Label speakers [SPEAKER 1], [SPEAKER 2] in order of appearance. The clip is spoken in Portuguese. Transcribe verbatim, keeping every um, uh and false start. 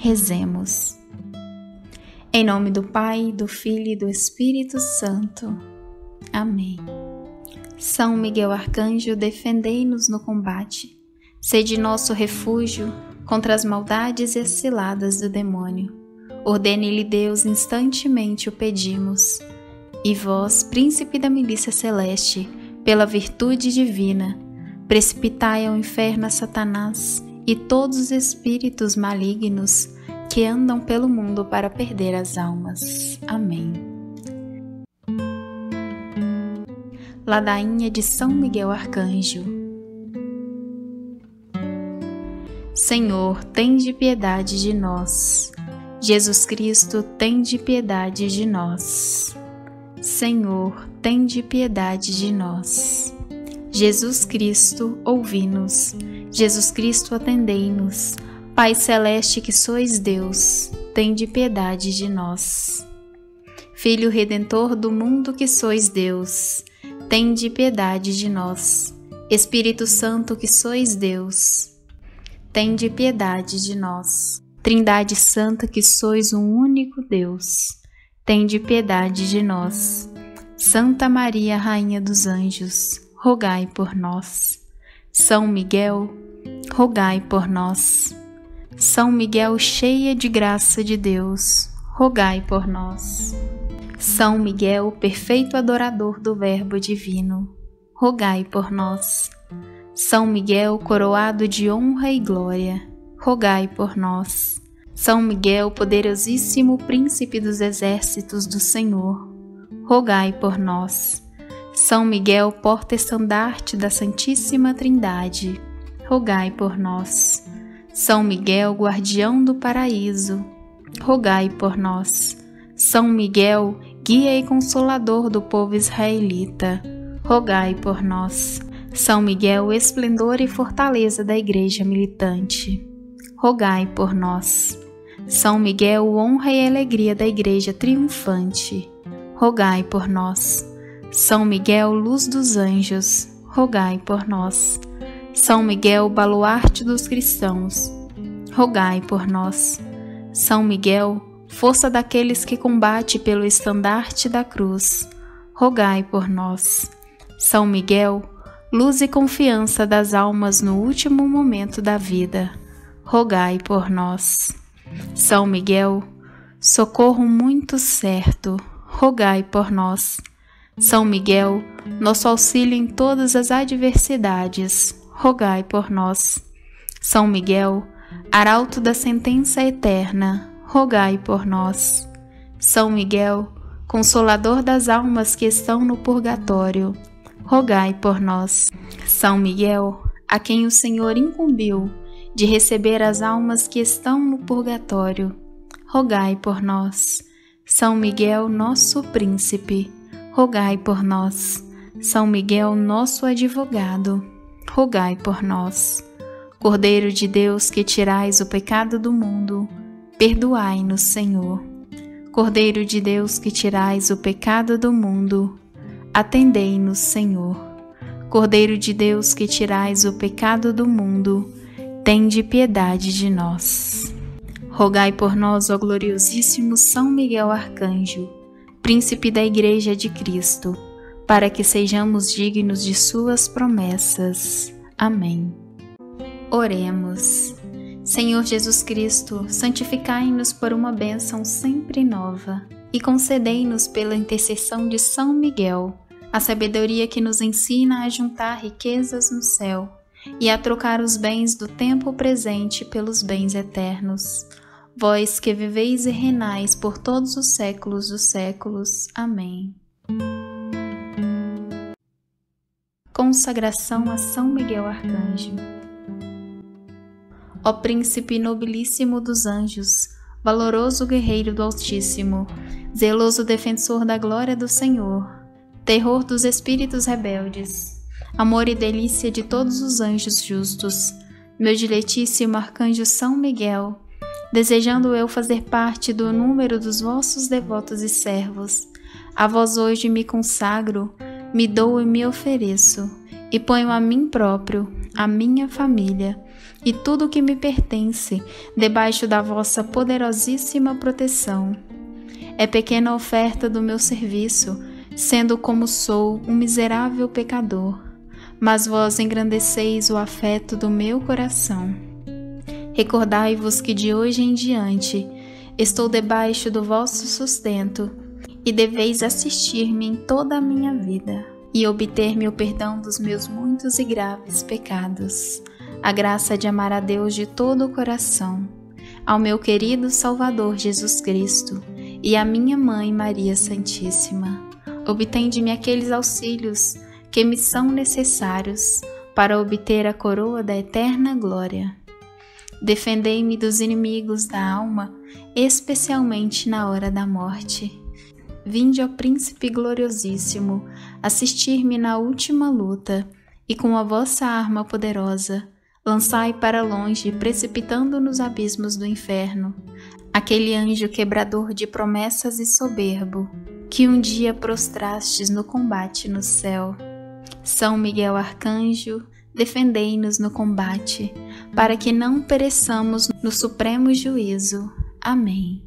[SPEAKER 1] Rezemos. Em nome do Pai, do Filho e do Espírito Santo. Amém. São Miguel Arcanjo, defendei-nos no combate. Sede nosso refúgio contra as maldades e as ciladas do demônio. Ordene-lhe Deus, instantemente o pedimos. E vós, príncipe da milícia celeste, pela virtude divina, precipitai ao inferno a Satanás e todos os espíritos malignos que andam pelo mundo para perder as almas. Amém. Ladainha de São Miguel Arcanjo. Senhor, tende piedade de nós. Jesus Cristo, tende piedade de nós. Senhor, tende piedade de nós. Jesus Cristo, ouvi-nos. Jesus Cristo, atendei-nos. Pai celeste que sois Deus, tende piedade de nós. Filho Redentor do mundo que sois Deus, tende piedade de nós. Espírito Santo que sois Deus, tende piedade de nós. Trindade Santa que sois um único Deus, tende piedade de nós. Santa Maria, Rainha dos Anjos, rogai por nós. São Miguel, rogai por nós. São Miguel, cheia de graça de Deus, rogai por nós. São Miguel, perfeito adorador do Verbo divino, rogai por nós. São Miguel, coroado de honra e glória, rogai por nós. São Miguel, poderosíssimo príncipe dos exércitos do Senhor, rogai por nós. São Miguel, porta-estandarte da Santíssima Trindade, rogai por nós. São Miguel, guardião do paraíso, rogai por nós. São Miguel, guia e consolador do povo israelita, rogai por nós. São Miguel, esplendor e fortaleza da Igreja militante, rogai por nós. São Miguel, honra e alegria da Igreja triunfante, rogai por nós. São Miguel, luz dos anjos, rogai por nós. São Miguel, baluarte dos cristãos, rogai por nós. São Miguel, força daqueles que combate pelo estandarte da cruz, rogai por nós. São Miguel, luz e confiança das almas no último momento da vida, rogai por nós. São Miguel, socorro muito certo, rogai por nós. São Miguel, nosso auxílio em todas as adversidades, rogai por nós. São Miguel, arauto da sentença eterna, rogai por nós. São Miguel, consolador das almas que estão no purgatório, rogai por nós. São Miguel, a quem o Senhor incumbiu de receber as almas que estão no purgatório, rogai por nós. São Miguel, nosso príncipe, rogai por nós. São Miguel, nosso advogado, rogai por nós. Cordeiro de Deus, que tirais o pecado do mundo, perdoai-nos, Senhor. Cordeiro de Deus, que tirais o pecado do mundo, atendei-nos, Senhor. Cordeiro de Deus, que tirais o pecado do mundo, tende piedade de nós. Rogai por nós, ó gloriosíssimo São Miguel Arcanjo, príncipe da Igreja de Cristo, para que sejamos dignos de suas promessas. Amém. Oremos. Senhor Jesus Cristo, santificai-nos por uma bênção sempre nova e concedei-nos pela intercessão de São Miguel a sabedoria que nos ensina a juntar riquezas no céu e a trocar os bens do tempo presente pelos bens eternos. Vós que viveis e reinais por todos os séculos dos séculos. Amém. Consagração a São Miguel Arcanjo. Ó príncipe nobilíssimo dos anjos, valoroso guerreiro do Altíssimo, zeloso defensor da glória do Senhor, terror dos espíritos rebeldes, amor e delícia de todos os anjos justos, meu diletíssimo arcanjo São Miguel, desejando eu fazer parte do número dos vossos devotos e servos, a vós hoje me consagro, me dou e me ofereço, e ponho a mim próprio, a minha família, e tudo o que me pertence, debaixo da vossa poderosíssima proteção. É pequena a oferta do meu serviço, sendo como sou um miserável pecador, mas vós engrandeceis o afeto do meu coração. Recordai-vos que de hoje em diante estou debaixo do vosso sustento, e deveis assistir-me em toda a minha vida, e obter-me o perdão dos meus muitos e graves pecados, a graça de amar a Deus de todo o coração, ao meu querido Salvador Jesus Cristo, e à minha Mãe Maria Santíssima. Obtende-me aqueles auxílios que me são necessários para obter a coroa da eterna glória. Defendei-me dos inimigos da alma, especialmente na hora da morte. Vinde, ó Príncipe gloriosíssimo, assistir-me na última luta, e com a vossa arma poderosa, lançai para longe, precipitando nos abismos do inferno, aquele anjo quebrador de promessas e soberbo, que um dia prostrastes no combate no céu. São Miguel Arcanjo, defendei-nos no combate, para que não pereçamos no supremo juízo. Amém.